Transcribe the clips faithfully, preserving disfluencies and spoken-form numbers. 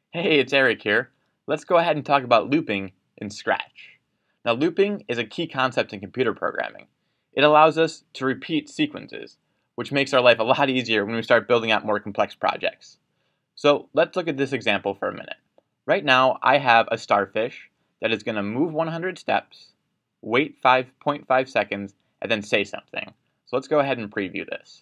Hey, it's Eric here. Let's go ahead and talk about looping in Scratch. Now, looping is a key concept in computer programming. It allows us to repeat sequences, which makes our life a lot easier when we start building out more complex projects. So let's look at this example for a minute. Right now, I have a starfish that is going to move one hundred steps, wait five point five seconds, and then say something. So let's go ahead and preview this.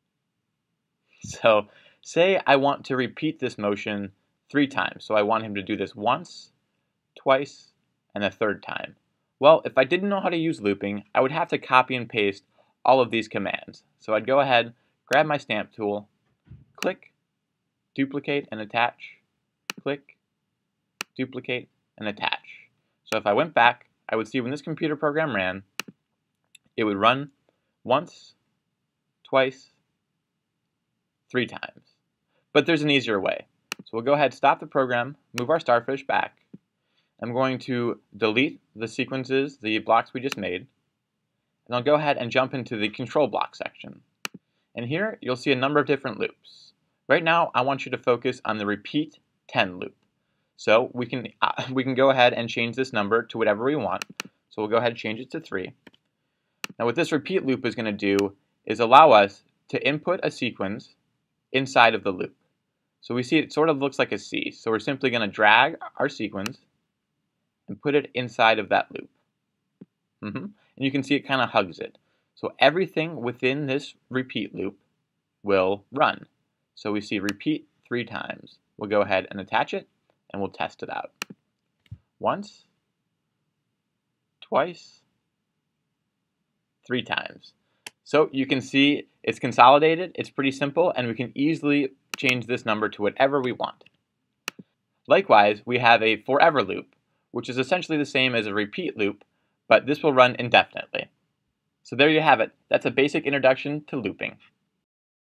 So say I want to repeat this motion three times. So I want him to do this once, twice, and a third time. Well, if I didn't know how to use looping, I would have to copy and paste all of these commands. So I'd go ahead, grab my stamp tool, click, duplicate and attach, click, duplicate and attach. So if I went back, I would see when this computer program ran, it would run once, twice, three times. But there's an easier way. So we'll go ahead, stop the program, move our starfish back. I'm going to delete the sequences, the blocks we just made, and I'll go ahead and jump into the control block section. And here you'll see a number of different loops. Right now I want you to focus on the repeat ten loop. So we can, uh, we can go ahead and change this number to whatever we want. So we'll go ahead and change it to three. Now what this repeat loop is going to do is allow us to input a sequence inside of the loop. So we see it sort of looks like a C. So we're simply going to drag our sequence and put it inside of that loop. Mm-hmm. And you can see it kind of hugs it. So everything within this repeat loop will run. So we see repeat three times. We'll go ahead and attach it and we'll test it out. Once, twice, three times. So you can see it's consolidated, it's pretty simple, and we can easily change this number to whatever we want. Likewise, we have a forever loop, which is essentially the same as a repeat loop, but this will run indefinitely. So there you have it. That's a basic introduction to looping.